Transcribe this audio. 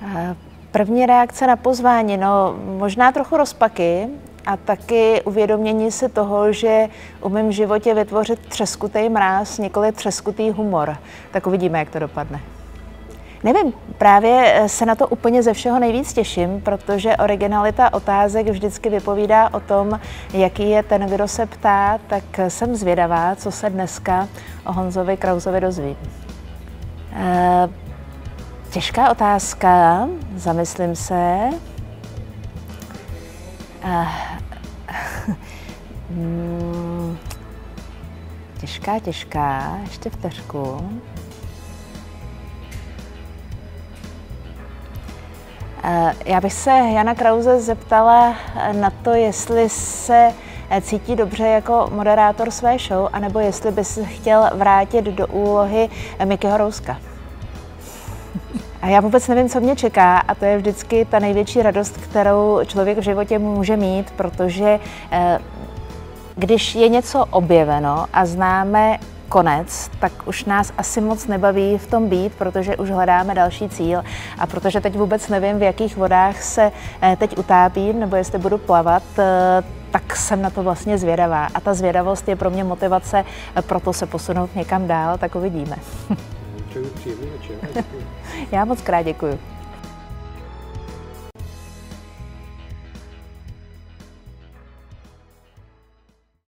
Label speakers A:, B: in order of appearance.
A: První reakce na pozvání, no možná trochu rozpaky a taky uvědomění si toho, že umím v životě vytvořit třeskutý mráz, nikoli třeskutý humor. Tak uvidíme, jak to dopadne. Nevím, právě se na to úplně ze všeho nejvíc těším, protože originalita otázek vždycky vypovídá o tom, jaký je ten, kdo se ptá, tak jsem zvědavá, co se dneska o Honzovi Krausovi dozvím. Těžká otázka, zamyslím se. Těžká, ještě vteřku. Já bych se Jana Krause zeptala na to, jestli se cítí dobře jako moderátor své show, anebo jestli by se chtěl vrátit do úlohy Mickeyho Rouska. A já vůbec nevím, co mě čeká, a to je vždycky ta největší radost, kterou člověk v životě může mít, protože když je něco objeveno a známe konec, tak už nás asi moc nebaví v tom být, protože už hledáme další cíl a protože teď vůbec nevím, v jakých vodách se teď utápím nebo jestli budu plavat, tak jsem na to vlastně zvědavá. A ta zvědavost je pro mě motivace, proto se posunout někam dál, tak uvidíme.
B: Přeju příjemný večer.
A: Já moc krát děkuju.